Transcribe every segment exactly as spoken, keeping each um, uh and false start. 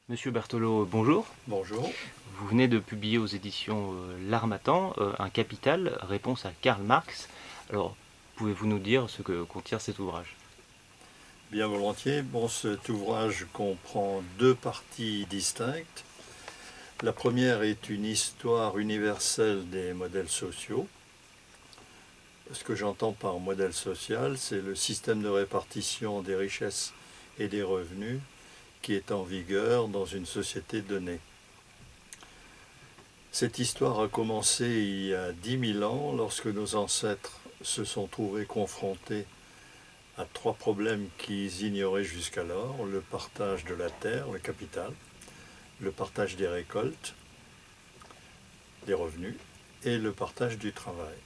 Monsieur Berthelot, bonjour. Bonjour. Vous venez de publier aux éditions euh, L'Harmattan euh, un Capital, réponse à Karl Marx. Alors, pouvez-vous nous dire ce que contient cet ouvrage? Bien volontiers. Bon, cet ouvrage comprend deux parties distinctes. La première est une histoire universelle des modèles sociaux. Ce que j'entends par modèle social, c'est le système de répartition des richesses et des revenus qui est en vigueur dans une société donnée. Cette histoire a commencé il y a dix mille ans, lorsque nos ancêtres se sont trouvés confrontés à trois problèmes qu'ils ignoraient jusqu'alors: le partage de la terre, le capital, le partage des récoltes, des revenus, et le partage du travail.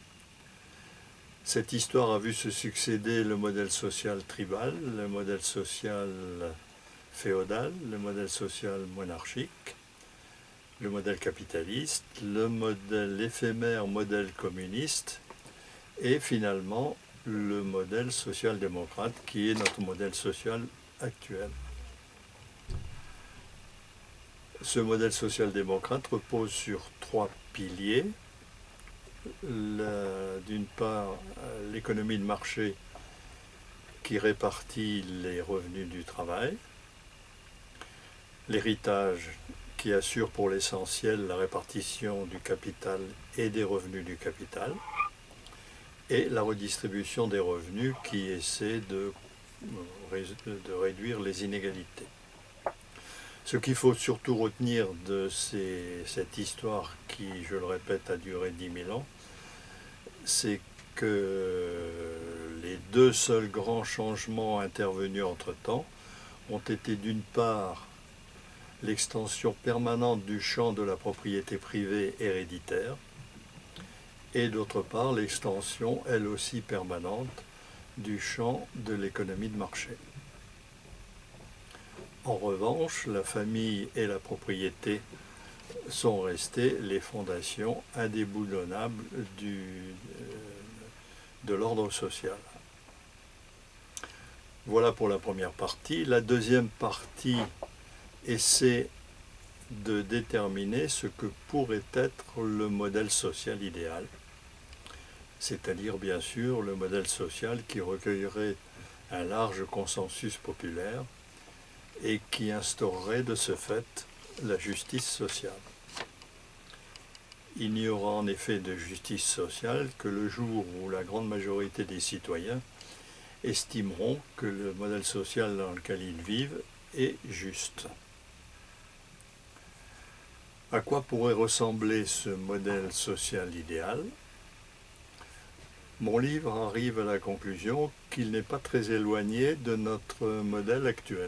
Cette histoire a vu se succéder le modèle social tribal, le modèle social féodal, le modèle social monarchique, le modèle capitaliste, le modèle éphémère modèle communiste, et finalement le modèle social-démocrate qui est notre modèle social actuel. Ce modèle social-démocrate repose sur trois piliers. D'une part, l'économie de marché qui répartit les revenus du travail, l'héritage qui assure pour l'essentiel la répartition du capital et des revenus du capital, et la redistribution des revenus qui essaie de, de réduire les inégalités. Ce qu'il faut surtout retenir de ces, cette histoire qui, je le répète, a duré dix mille ans, c'est que les deux seuls grands changements intervenus entre-temps ont été d'une part l'extension permanente du champ de la propriété privée héréditaire et d'autre part l'extension, elle aussi permanente, du champ de l'économie de marché. En revanche, la famille et la propriété sont restées les fondations indéboulonnables du, de l'ordre social. Voilà pour la première partie. La deuxième partie essaie de déterminer ce que pourrait être le modèle social idéal, c'est-à-dire bien sûr le modèle social qui recueillerait un large consensus populaire et qui instaurerait de ce fait la justice sociale. Il n'y aura en effet de justice sociale que le jour où la grande majorité des citoyens estimeront que le modèle social dans lequel ils vivent est juste. À quoi pourrait ressembler ce modèle social idéal? Mon livre arrive à la conclusion qu'il n'est pas très éloigné de notre modèle actuel.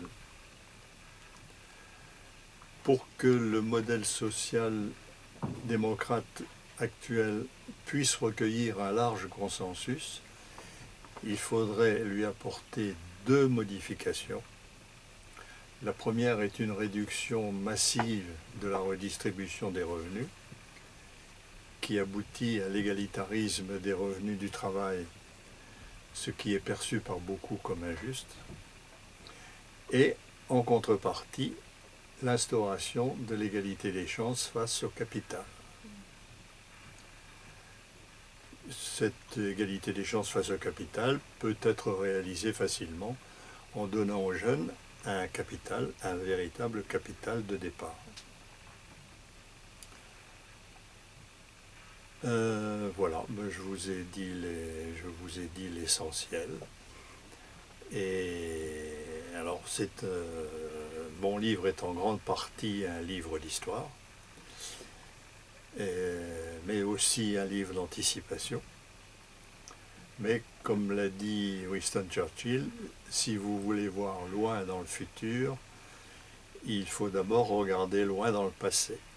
Pour que le modèle social démocrate actuel puisse recueillir un large consensus, il faudrait lui apporter deux modifications. La première est une réduction massive de la redistribution des revenus, qui aboutit à l'égalitarisme des revenus du travail, ce qui est perçu par beaucoup comme injuste, et en contrepartie, l'instauration de l'égalité des chances face au capital. Cette égalité des chances face au capital peut être réalisée facilement en donnant aux jeunes un capital, un véritable capital de départ. Euh, voilà, je vous ai dit les, je vous ai dit l'essentiel. Et alors, c'est, euh, mon livre est en grande partie un livre d'histoire, mais aussi un livre d'anticipation. Mais comme l'a dit Winston Churchill, si vous voulez voir loin dans le futur, il faut d'abord regarder loin dans le passé.